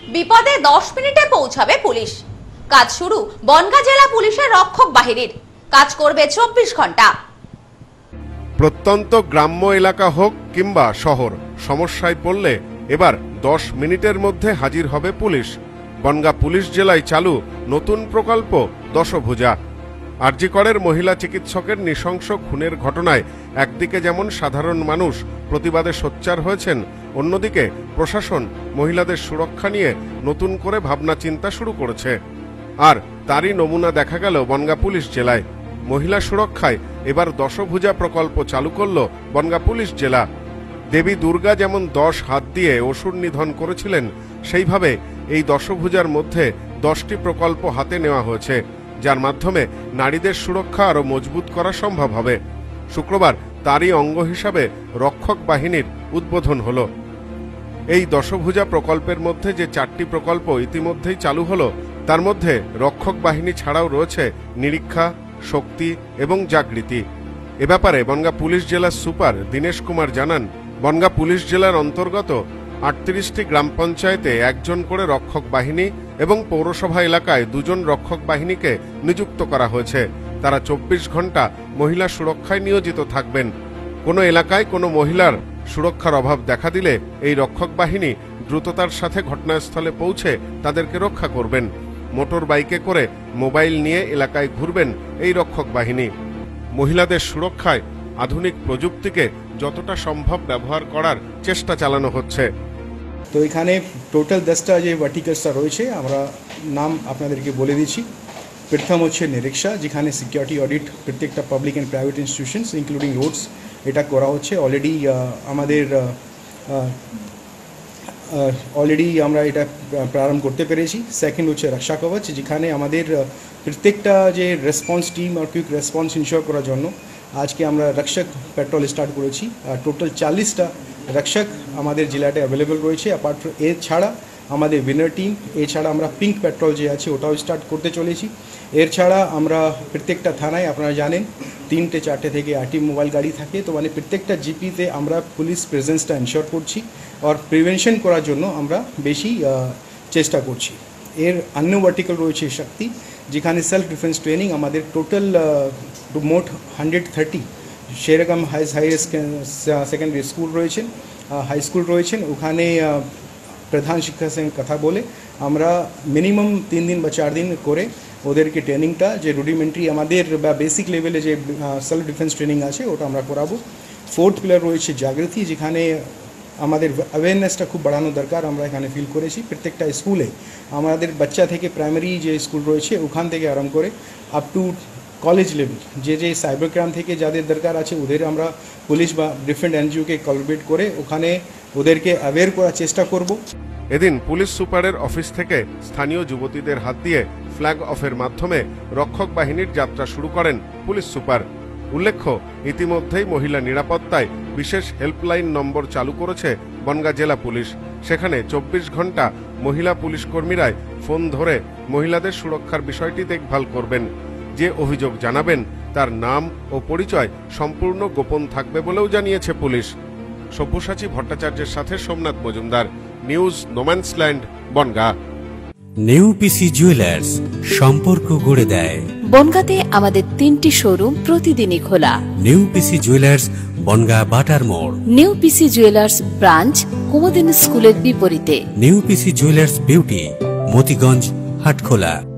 বিপদে 10 মিনিটে পৌঁছাবে পুলিশ। কাজ শুরু বনগাঁ জেলা পুলিশের রক্ষক বাহিনীর। কাজ করবে 24 ঘন্টা। প্রত্যন্ত গ্রাম্য এলাকা হোক কিংবা শহর, সমস্যায় পড়লে এবার 10 মিনিটের মধ্যে হাজির হবে পুলিশ। বনগাঁ পুলিশ জেলায় চালু নতুন প্রকল্প দশভুজা। আরজি করের মহিলা চিকিৎসকের নৃশংস খুনের ঘটনায় একদিকে যেমন সাধারণ মানুষ প্রতিবাদে সোচ্চার হয়েছেন, অন্যদিকে প্রশাসন মহিলাদের সুরক্ষা নিয়ে নতুন করে ভাবনা চিন্তা শুরু করেছে। আর তারই নমুনা দেখা গেল বনগাঁ পুলিশ জেলায়। মহিলা সুরক্ষায় এবার দশভুজা প্রকল্প চালু করল বনগাঁ পুলিশ জেলা। দেবী দুর্গা যেমন 10 হাত দিয়ে অসুর নিধন করেছিলেন, সেইভাবে এই দশভুজার মধ্যে 10টি প্রকল্প হাতে নেওয়া হয়েছে, যার মাধ্যমে নারীদের সুরক্ষা আরও মজবুত করা সম্ভব হবে। শুক্রবার তারই অঙ্গ হিসাবে রক্ষক বাহিনীর উদ্বোধন হল। এই দশভুজা প্রকল্পের মধ্যে যে 4টি প্রকল্প ইতিমধ্যেই চালু হলো, তার মধ্যে রক্ষক বাহিনী ছাড়াও রয়েছে নিরীক্ষা, শক্তি এবং জাগৃতি। এ ব্যাপারে বনগাঁ পুলিশ জেলার সুপার দীনেশ কুমার জানান, বনগাঁ পুলিশ জেলার অন্তর্গত 38টি গ্রাম পঞ্চায়েতে 1 জন করে রক্ষক বাহিনী এবং পৌরসভা এলাকায় 2 জন রক্ষক বাহিনীকে নিযুক্ত করা হয়েছে। তারা 24 ঘন্টা মহিলা সুরক্ষায় নিয়োজিত থাকবেন। কোনো এলাকায় কোনো মহিলার সুরক্ষার অভাব দেখা দিলে এই রক্ষক বাহিনী দ্রুততার সাথে ঘটনাস্থলে পৌঁছে তাদেরকে রক্ষা করবেন। মোটর বাইকে করে মোবাইল নিয়ে এলাকায় ঘুরবেন এই রক্ষক বাহিনী। মহিলাদের সুরক্ষায় আধুনিক প্রযুক্তিকে যতটা সম্ভব ব্যবহার করার চেষ্টা চালানো হচ্ছে। তো এখানে টোটাল 10টা যে ভার্টিকালসটা রয়েছে, আমরা নাম আপনাদেরকে বলে দিচ্ছি। প্রথম হচ্ছে নিরীক্ষা, যেখানে সিকিউরিটি অডিট প্রত্যেকটা public and private institutions including roads এটা করা হচ্ছে। অলরেডি আমরা এটা প্রারম্ভ করতে পেরেছি। সেকেন্ড হচ্ছে রক্ষা কবচ, যেখানে আমাদের প্রত্যেকটা যে রেসপন্স টিম আর কুইক রেসপন্স ইনশিওর করার জন্য আজকে আমরা রক্ষক পেট্রোল স্টার্ট করেছি। টোটাল 40টা রক্ষক আমাদের জেলাতে অ্যাভেলেবল রয়েছে। অ্যাপার্ট ফ্রম এর ছাড়া আমাদের উইনার টিম, এছাড়া আমরা পিঙ্ক পেট্রোল যে আছে ওটাও স্টার্ট করতে চলেছি। এর ছাড়া আমরা প্রত্যেকটা থানায়, আপনারা জানেন 3টে 4টে থেকে 8টি মোবাইল গাড়ি থাকে, তো মানে প্রত্যেকটা জিপিতে আমরা পুলিশ প্রেজেন্সটা এনশিওর করছি আর প্রিভেনশন করার জন্য আমরা বেশি চেষ্টা করছি। এর অন্য ভার্টিক্যাল রয়েছে শক্তি, যেখানে সেলফ ডিফেন্স ট্রেনিং আমাদের টোটাল মোট 130 সেরকম হাইয়েস্ট সেকেন্ডারি স্কুল রয়েছেন, হাই স্কুল রয়েছেন। ওখানে প্রধান শিক্ষকের সঙ্গে কথা বলে আমরা মিনিমাম 3 দিন বা 4 দিন করে ওদেরকে ট্রেনিংটা যে রুডিমেন্টারি আমাদের বা বেসিক লেভেলে যে সেলফ ডিফেন্স ট্রেনিং আছে ওটা আমরা করাবো। ফোর্থ পিলার রয়েছে জাগৃতি, যেখানে আমাদের অ্যাওয়ারনেসটা খুব বাড়ানো দরকার। আমরা এখানে ফিল করেছি প্রত্যেকটা স্কুলে আমাদের বাচ্চা থেকে প্রাইমারি যে স্কুল রয়েছে ওখান থেকে আরম্ভ করে আপ টু কলেজ লেভেল যে সাইবার ক্রাইম থেকে যাদের দরকার আছে ওদের আমরা পুলিশ বা ডিফারেন্ট এনজিওকে কোলাবরেট করে ওখানে ওদেরকে অ্যাওয়্যার করার চেষ্টা করব। এদিন পুলিশ সুপারের অফিস থেকে স্থানীয় যুবতীদের হাত দিয়ে ফ্ল্যাগ অফের মাধ্যমে রক্ষক বাহিনীর যাত্রা শুরু করেন পুলিশ সুপার। উল্লেখ্য, ইতিমধ্যেই মহিলা নিরাপত্তায় বিশেষ হেল্পলাইন নম্বর চালু করেছে বনগাঁ জেলা পুলিশ। সেখানে 24 ঘন্টা মহিলা পুলিশ কর্মীরাই ফোন ধরে মহিলাদের সুরক্ষার বিষয়টি দেখভাল করবেন। যে অভিযোগ জানাবেন তার নাম ও পরিচয় সম্পূর্ণ গোপন থাকবে বলেও জানিয়েছে পুলিশ। সব্যসাচী ভট্টাচার্যের সাথে Somnath Majumdar, news no man's land, Bongaon. New PC jewellers, সম্পর্ক গড়ে দেয়। বনগাঁতে আমাদের 3টি শোরুম প্রতিদিনই খোলা। নিউ পিসি জুয়েলার্স, বনগাঁ বাটার মোড়। New PC jewellers branch Kumudini স্কুলের বিপরীতে। New PC jewellers beauty, Motiganj, Hatkhola.